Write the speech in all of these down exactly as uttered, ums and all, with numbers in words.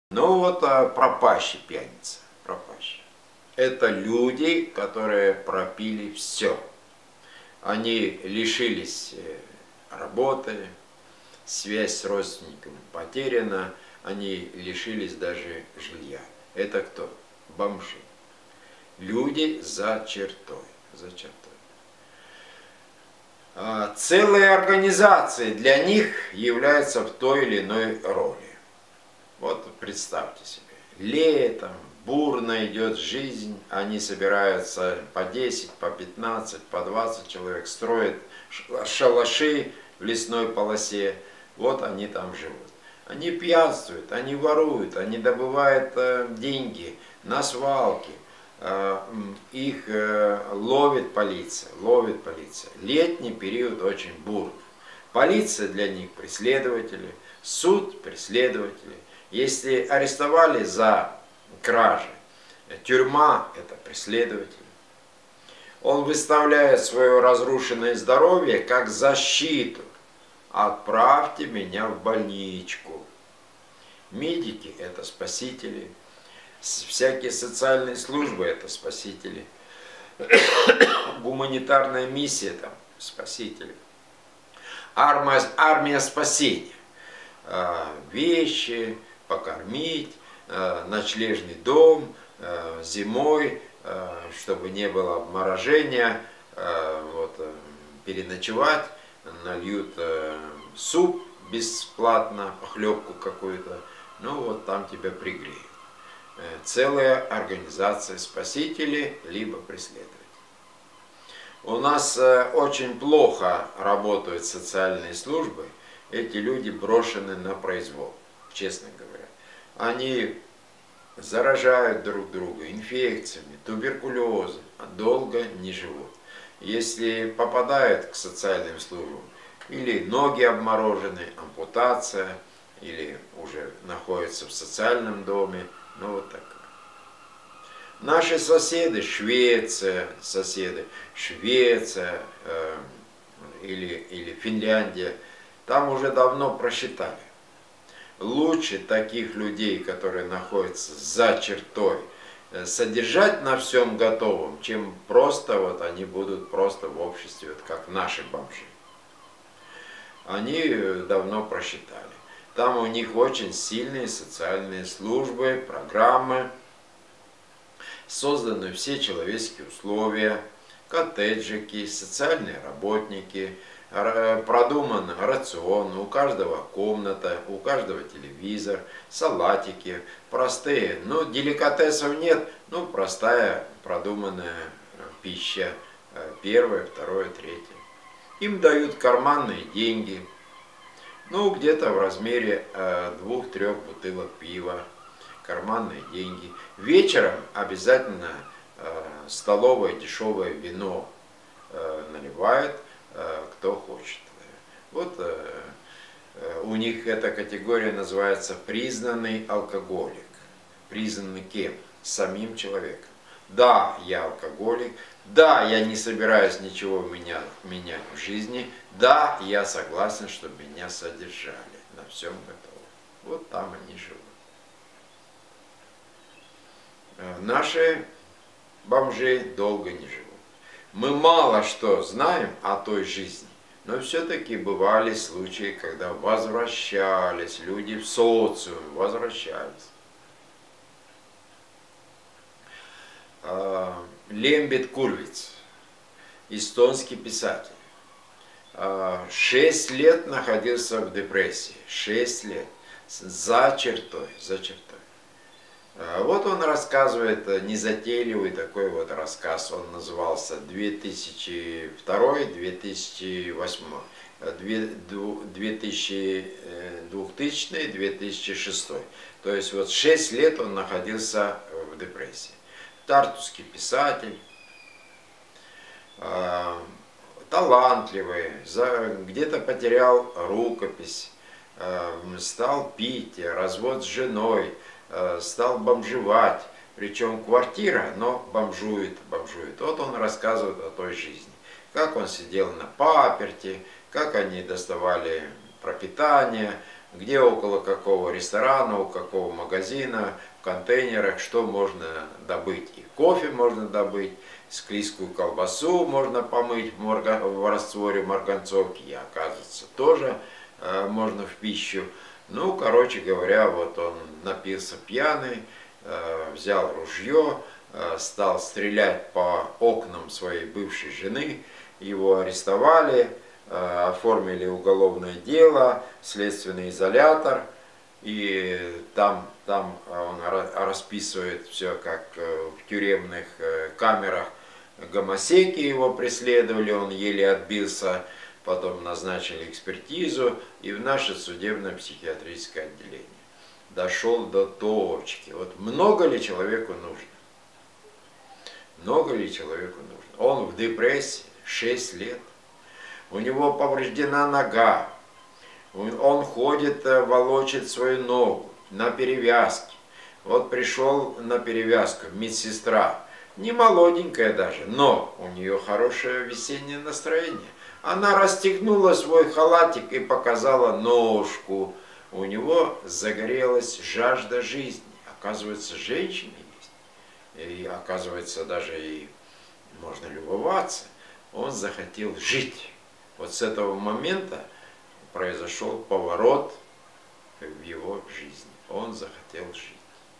Ну вот а, пропащий пьяница, пропащий. Это люди, которые пропили все. Они лишились работы, связь с родственниками потеряна, они лишились даже жилья. Это кто? Бомжи. Люди за чертой. За чертой. А, целые организации для них являются в той или иной роли. Вот представьте себе, летом бурно идет жизнь, они собираются по десять, по пятнадцать, по двадцать человек, строят шалаши в лесной полосе, вот они там живут. Они пьянствуют, они воруют, они добывают э, деньги на свалке, э, их э, ловит полиция, ловит полиция. Летний период очень бурный. Полиция для них преследователи, суд преследователи. Если арестовали за кражи, тюрьма – это преследователь. Он выставляет свое разрушенное здоровье как защиту. Отправьте меня в больничку. Медики – это спасители. Всякие социальные службы – это спасители. Гуманитарная миссия – там спасители. Армия, армия спасения. Вещи, покормить, ночлежный дом, зимой, чтобы не было обморожения, вот, переночевать, нальют суп бесплатно, похлебку какую-то, ну вот там тебя пригреют. Целая организация спасителей, либо преследователей. У нас очень плохо работают социальные службы, эти люди брошены на произвол, честно говоря. Они заражают друг друга инфекциями, туберкулезом, а долго не живут. Если попадают к социальным службам, или ноги обморожены, ампутация, или уже находятся в социальном доме, ну вот так. Наши соседи, Швеция, соседи, Швеция э, или, или Финляндия, там уже давно просчитали. Лучше таких людей, которые находятся за чертой, содержать на всем готовом, чем просто вот они будут просто в обществе, вот как наши бомжи. Они давно просчитали. Там у них очень сильные социальные службы, программы, созданы все человеческие условия, коттеджики, социальные работники, продуман рацион, у каждого комната, у каждого телевизор, салатики, простые, ну деликатесов нет, ну простая продуманная пища, первое, второе, третье. Им дают карманные деньги, ну где-то в размере двух-трех бутылок пива, карманные деньги. Вечером обязательно столовое дешевое вино наливают, кто хочет. Вот у них эта категория называется признанный алкоголик. Признанный кем? Самим человеком. Да, я алкоголик. Да, я не собираюсь ничего меня, менять в жизни. Да, я согласен, чтобы меня содержали. На всем готово. Вот там они живут. Наши бомжи долго не живут. Мы мало что знаем о той жизни, но все-таки бывали случаи, когда возвращались люди в социум, возвращались. Лембет Курвиц, эстонский писатель, шесть лет находился в депрессии, шесть лет, за чертой, за чертой. Вот он рассказывает незатейливый такой вот рассказ, он назывался две тысячи второй — две тысячи восьмой, двухтысячный — две тысячи шестой. То есть вот шесть лет он находился в депрессии. Тартусский писатель, талантливый, где-то потерял рукопись, стал пить, развод с женой, стал бомжевать, причем квартира, но бомжует, бомжует. Вот он рассказывает о той жизни, как он сидел на паперти, как они доставали пропитание, где около какого ресторана, у какого магазина, в контейнерах, что можно добыть. И кофе можно добыть, склизкую колбасу можно помыть в, морга... в растворе марганцовки, и, оказывается, тоже э, можно в пищу. Ну, короче говоря, вот он напился пьяный, э, взял ружье, э, стал стрелять по окнам своей бывшей жены, его арестовали, э, оформили уголовное дело, следственный изолятор, и там, там он расписывает все, как в тюремных камерах гомосеки его преследовали, он еле отбился, потом назначили экспертизу, и в наше судебно-психиатрическое отделение. Дошел до точки. Вот много ли человеку нужно? Много ли человеку нужно? Он в депрессии шесть лет. У него повреждена нога. Он ходит, волочит свою ногу на перевязке. Вот пришел на перевязку медсестра. Не молоденькая даже, но у нее хорошее весеннее настроение. Она расстегнула свой халатик и показала ножку. У него загорелась жажда жизни. Оказывается, женщины есть. И оказывается, даже и можно любоваться. Он захотел жить. Вот с этого момента произошел поворот в его жизни. Он захотел жить.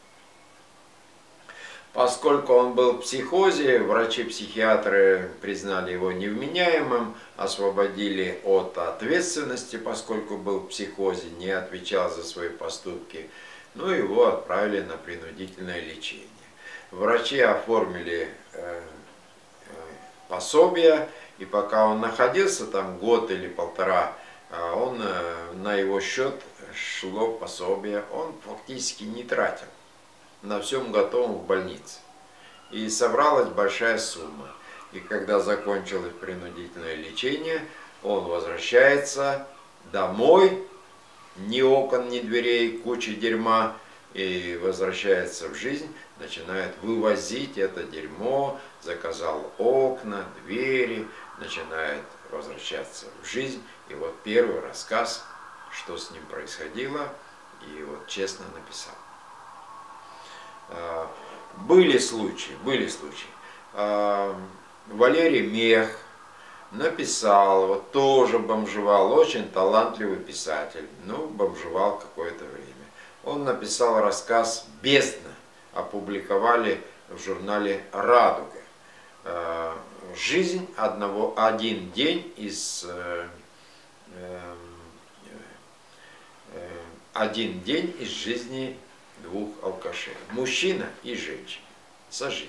Поскольку он был в психозе, врачи-психиатры признали его невменяемым, освободили от ответственности, поскольку был в психозе, не отвечал за свои поступки, ну его отправили на принудительное лечение. Врачи оформили э, э, пособие, и пока он находился там год или полтора, он, э, на его счет шло пособие, он фактически не тратил. На всем готовом в больнице. И собралась большая сумма. И когда закончилось принудительное лечение, он возвращается домой, ни окон, ни дверей, куча дерьма, и возвращается в жизнь, начинает вывозить это дерьмо, заказал окна, двери, начинает возвращаться в жизнь. И вот первый рассказ, что с ним происходило, и вот честно написал. Были случаи, были случаи. Валерий Мех написал, вот тоже бомжевал, очень талантливый писатель, ну, бомжевал какое-то время. Он написал рассказ «Бездна», опубликовали в журнале «Радуга». Жизнь одного, один день из... Один день из жизни двух алкашей, мужчина и женщина, сожитель.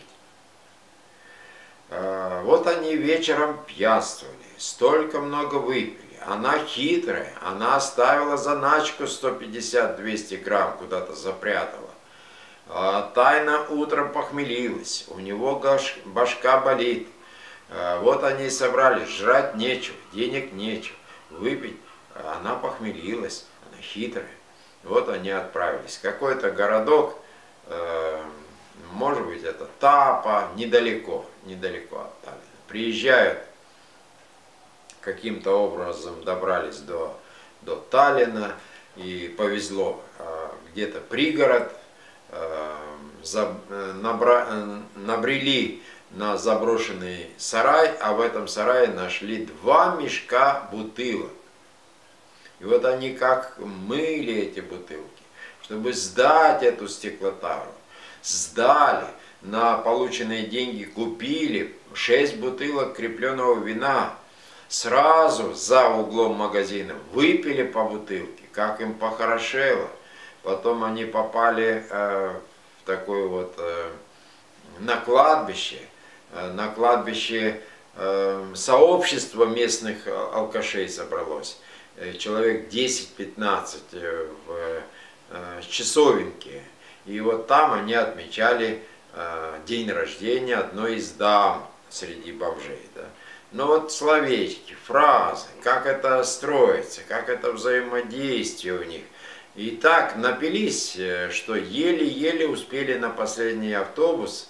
Вот они вечером пьянствовали, столько много выпили. Она хитрая, она оставила заначку сто пятьдесят — двести грамм, куда-то запрятала. Тайно утром похмелилась, у него башка болит. Вот они и собрались, жрать нечего, денег нечего, выпить. Она похмелилась, она хитрая. Вот они отправились. Какой-то городок, э, может быть, это Тапа, недалеко, недалеко от Таллина. Приезжают, каким-то образом добрались до, до Таллина, и повезло. Э, где-то пригород, э, за, э, набра, э, набрели на заброшенный сарай, а в этом сарае нашли два мешка бутылок. И вот они как мыли эти бутылки, чтобы сдать эту стеклотару. Сдали, на полученные деньги купили шесть бутылок крепленного вина. Сразу за углом магазина выпили по бутылке, как им похорошело. Потом они попали э, в такое вот э, на кладбище, э, на кладбище э, сообщество местных алкашей собралось. Человек десять-пятнадцать в часовенке. И вот там они отмечали день рождения одной из дам среди бомжей. Да. Но вот словечки, фразы, как это строится, как это взаимодействие у них. И так напились, что еле-еле успели на последний автобус.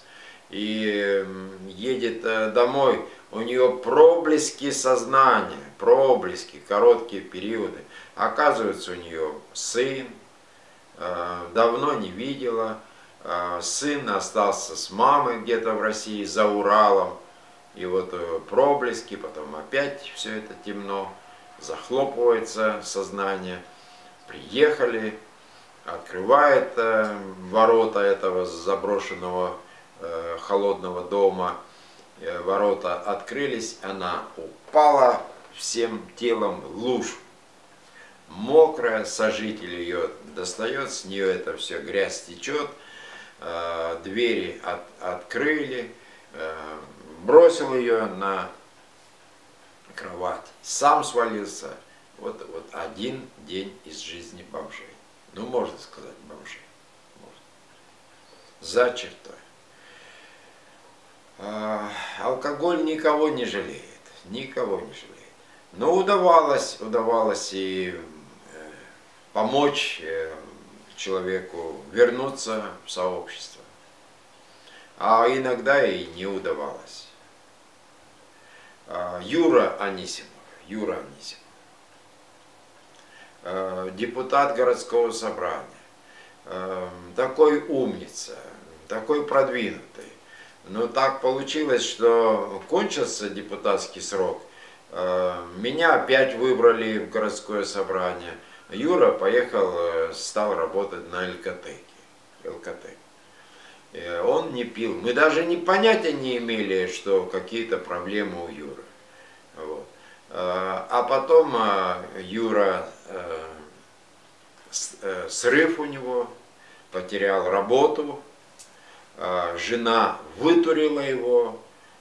и едет домой, у нее проблески сознания, проблески, короткие периоды. Оказывается, у нее сын, давно не видела, сын остался с мамой где-то в России, за Уралом. И вот проблески, потом опять все это темно, захлопывается сознание. Приехали, открывает ворота этого заброшенного холодного дома. Ворота открылись, она упала всем телом в лужу. Мокрая, сожитель ее достает, с нее это все, грязь течет. Двери от, открыли, бросил ее на кровать, сам свалился. Вот, вот один день из жизни бомжей. Ну, можно сказать, бомжей. Можно. За чертой. А, алкоголь никого не жалеет. Никого не жалеет. Но удавалось, удавалось и э, помочь э, человеку вернуться в сообщество. А иногда и не удавалось. А, Юра Анисимов. Юра Анисимов. Депутат городского собрания, такой умница, такой продвинутый. Но так получилось, что кончился депутатский срок, меня опять выбрали в городское собрание. Юра поехал, стал работать на ЛКТ. ЛКТ. Он не пил. Мы даже ни понятия не имели, что какие-то проблемы у Юры. Вот. А потом Юра, срыв у него, потерял работу, жена вытурила его,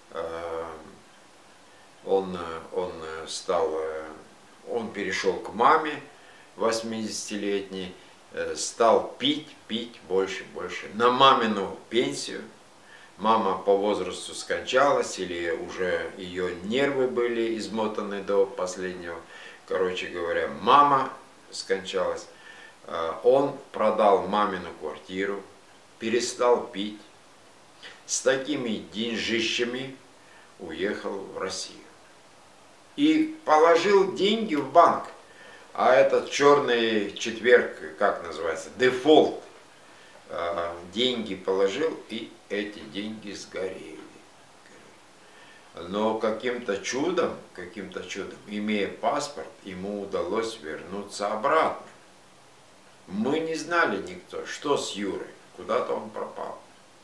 он, он стал, он перешел к маме восьмидесятилетней, стал пить, пить больше, больше, на мамину пенсию. Мама по возрасту скончалась, или уже ее нервы были измотаны до последнего. Короче говоря, мама скончалась. Он продал мамину квартиру, перестал пить. С такими деньжищами уехал в Россию. И положил деньги в банк. А этот черный четверг, как называется, дефолт. Деньги положил, и эти деньги сгорели. Но каким-то чудом, каким-то чудом, имея паспорт, ему удалось вернуться обратно. Мы не знали никто, что с Юрой, куда-то он пропал.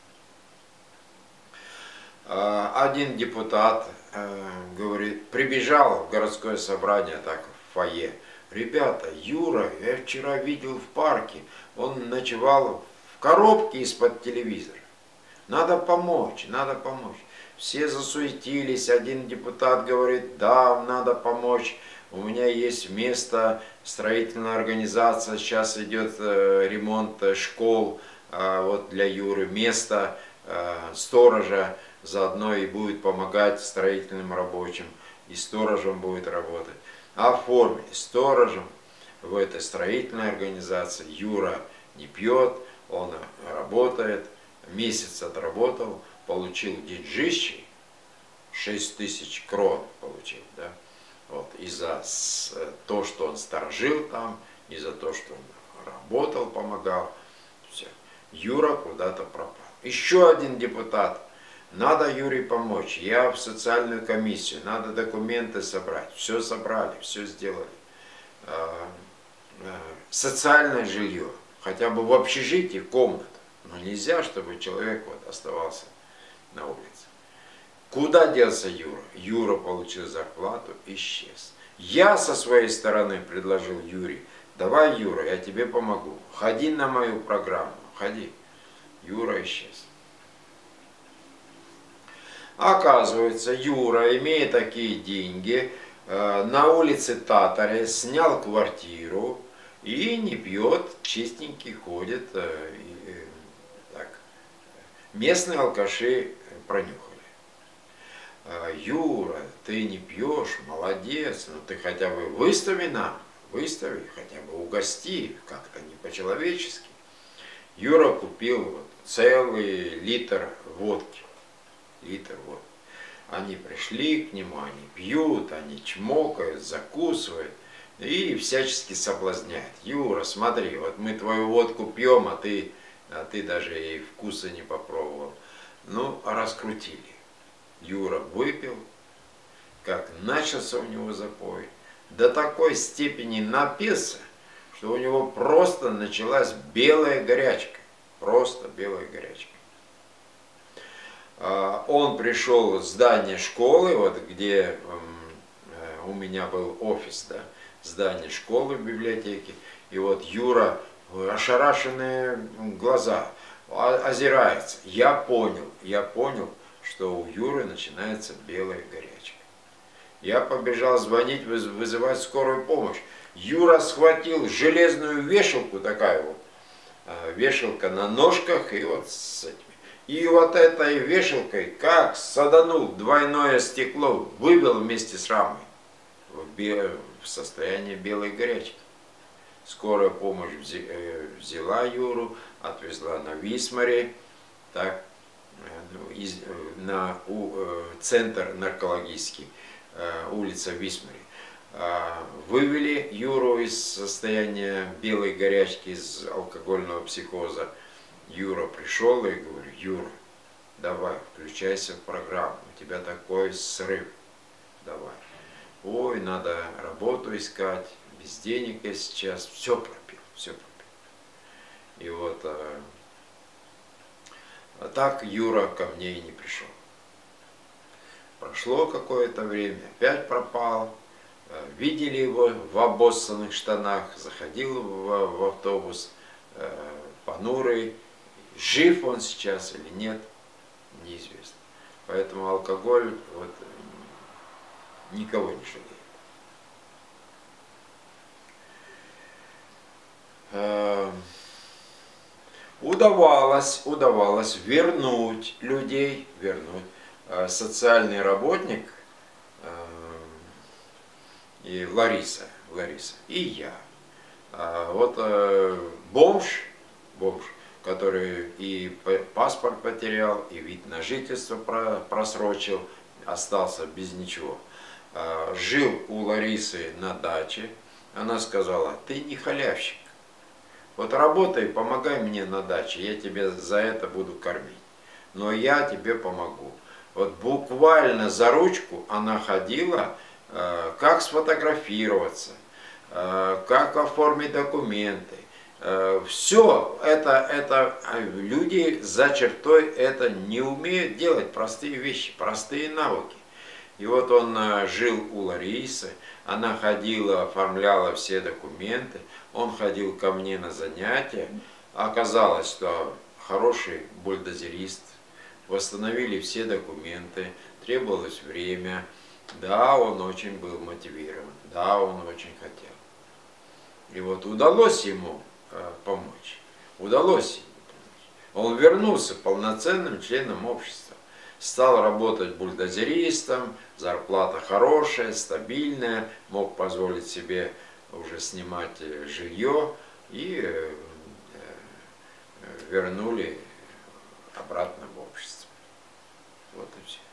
Один депутат, говорит, прибежал в городское собрание, так, в фойе. Ребята, Юра, я вчера видел в парке, он ночевал в коробке из-под телевизора. Надо помочь, надо помочь. Все засуетились, один депутат говорит, да, надо помочь. У меня есть место, строительная организация, сейчас идет ремонт школ, вот для Юры, место сторожа, заодно и будет помогать строительным рабочим, и сторожем будет работать. Оформили сторожем в этой строительной организации. Юра не пьет, он работает, месяц отработал, получил деньжищи, шесть тысяч крон получил, да, вот, и за то, что он сторожил там, и за то, что он работал, помогал, все. Юра куда-то пропал. Еще один депутат, надо Юре помочь, я в социальную комиссию, надо документы собрать, все собрали, все сделали. Социальное жилье, хотя бы в общежитии комната. Но нельзя, чтобы человек вот оставался на улице. Куда делся Юра? Юра получил зарплату, исчез. Я со своей стороны предложил Юре, давай, Юра, я тебе помогу. Ходи на мою программу, ходи. Юра исчез. Оказывается, Юра, имея такие деньги, на улице Татаре снял квартиру и не пьет, чистенький ходит. И, так. Местные алкаши пронюхали. Юра, ты не пьешь, молодец, но ты хотя бы выстави нам, выстави, хотя бы угости, как-то не по-человечески. Юра купил вот целый литр водки. литр водки. Они пришли к нему, они пьют, они чмокают, закусывают и всячески соблазняют. Юра, смотри, вот мы твою водку пьем, а ты, а ты даже и вкуса не попробовал. Ну, раскрутили. Юра выпил, как начался у него запой, до такой степени напился, что у него просто началась белая горячка. Просто белая горячка. Он пришел в здание школы, вот где у меня был офис, да, здание школы в библиотеке, и вот Юра, ошарашенные глаза, озирается. Я понял, я понял, что у Юры начинается белая горячка. Я побежал звонить, вызывать скорую помощь. Юра схватил железную вешалку, такая вот, вешалка на ножках, и вот с этими. И вот этой вешалкой, как саданул двойное стекло, выбил вместе с рамой в, в состоянии белой горячки. Скорая помощь взяла Юру, отвезла на Висмаре, так, из, на у, центр наркологический, улица Висмаре. Вывели Юру из состояния белой горячки, из алкогольного психоза. Юра пришел и говорю: Юра, давай, включайся в программу, у тебя такой срыв, давай. Ой, надо работу искать, без денег я сейчас, все пропил, все пропил. И вот а, а так Юра ко мне и не пришел. Прошло какое-то время, опять пропал. Видели его в обоссанных штанах, заходил в, в автобус, э, понурый. Жив он сейчас или нет, неизвестно. Поэтому алкоголь вот, никого не жалеет. Удавалось, удавалось вернуть людей, вернуть. Социальный работник и Лариса, Лариса, и я. Вот бомж, бомж, который и паспорт потерял, и вид на жительство просрочил, остался без ничего. Жил у Ларисы на даче. Она сказала: ты не халявщик. Вот работай, помогай мне на даче, я тебе за это буду кормить. Но я тебе помогу. Вот буквально за ручку она ходила, как сфотографироваться, как оформить документы. Все это, это люди за чертой это не умеют делать, простые вещи, простые навыки. И вот он жил у Ларисы, она ходила, оформляла все документы, он ходил ко мне на занятия. Оказалось, что хороший бульдозерист, восстановили все документы, требовалось время. Да, он очень был мотивирован, да, он очень хотел. И вот удалось ему помочь. Удалось ему помочь. Он вернулся полноценным членом общества. Стал работать бульдозеристом, зарплата хорошая, стабильная, мог позволить себе уже снимать жилье, и вернули обратно в общество. Вот и все.